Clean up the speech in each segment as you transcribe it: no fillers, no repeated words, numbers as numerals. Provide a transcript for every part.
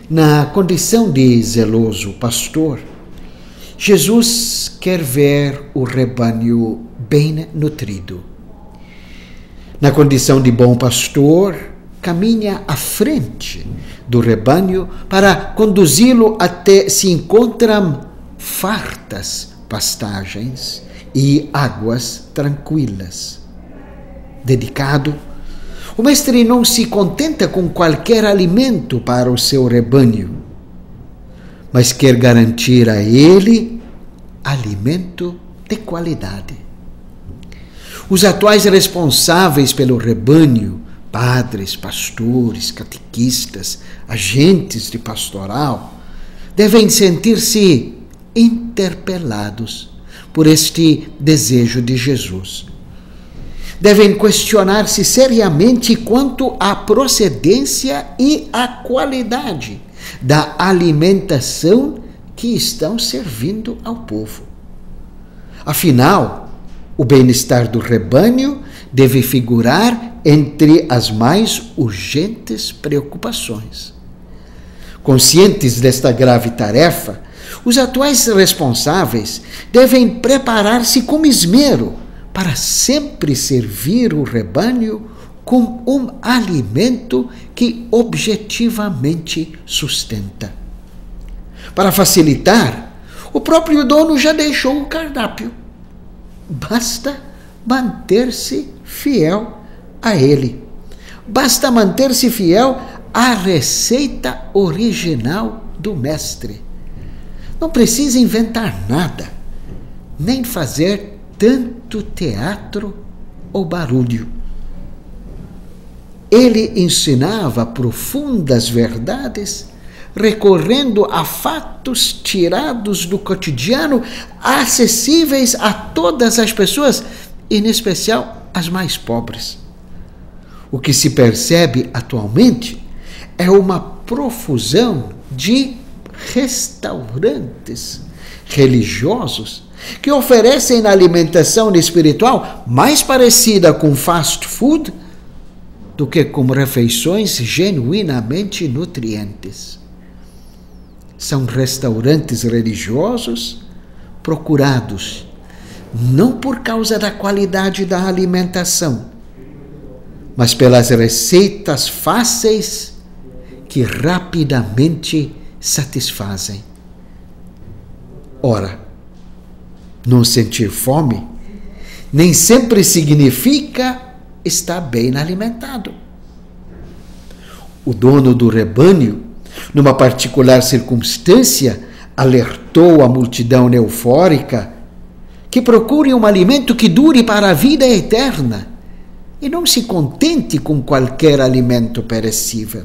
Na condição de zeloso pastor, Jesus quer ver o rebanho bem nutrido. Na condição de bom pastor, caminha à frente do rebanho para conduzi-lo até se encontram fartas pastagens e águas tranquilas. Dedicado, o mestre não se contenta com qualquer alimento para o seu rebanho, mas quer garantir a ele alimento de qualidade. Os atuais responsáveis pelo rebanho, padres, pastores, catequistas, agentes de pastoral, devem sentir-se interpelados por este desejo de Jesus. Devem questionar-se seriamente quanto à procedência e à qualidade da alimentação que estão servindo ao povo. Afinal, o bem-estar do rebanho deve figurar entre as mais urgentes preocupações. Conscientes desta grave tarefa, os atuais responsáveis devem preparar-se com esmero para sempre servir o rebanho com um alimento que objetivamente sustenta. Para facilitar, o próprio dono já deixou o cardápio. Basta manter-se fiel a ele. Basta manter-se fiel à receita original do mestre. Não precisa inventar nada, nem fazer tanto teatro ou barulho. Ele ensinava profundas verdades, recorrendo a fatos tirados do cotidiano, acessíveis a todas as pessoas, em especial as mais pobres. O que se percebe atualmente é uma profusão de restaurantes religiosos que oferecem alimentação espiritual mais parecida com fast food do que com refeições genuinamente nutrientes. São restaurantes religiosos procurados não por causa da qualidade da alimentação, mas pelas receitas fáceis que rapidamente satisfazem. Ora, não sentir fome nem sempre significa estar bem alimentado. O dono do rebanho, numa particular circunstância, alertou a multidão eufórica que procure um alimento que dure para a vida eterna e não se contente com qualquer alimento perecível.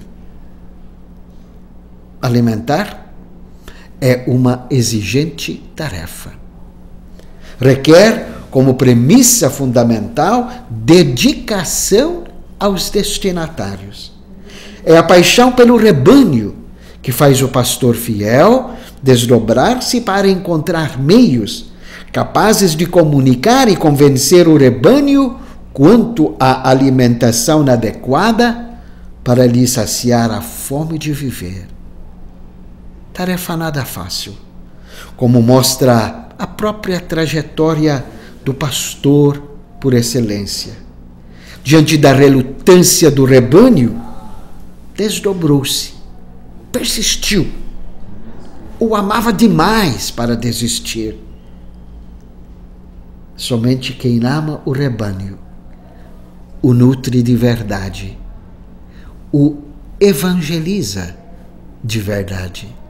Alimentar é uma exigente tarefa. Requer, como premissa fundamental, dedicação aos destinatários. É a paixão pelo rebanho que faz o pastor fiel desdobrar-se para encontrar meios capazes de comunicar e convencer o rebanho quanto à alimentação adequada para lhe saciar a fome de viver. Tarefa nada fácil, como mostra a própria trajetória do pastor por excelência. Diante da relutância do rebanho, desdobrou-se, persistiu, o amava demais para desistir. Somente quem ama o rebanho o nutre de verdade, o evangeliza de verdade.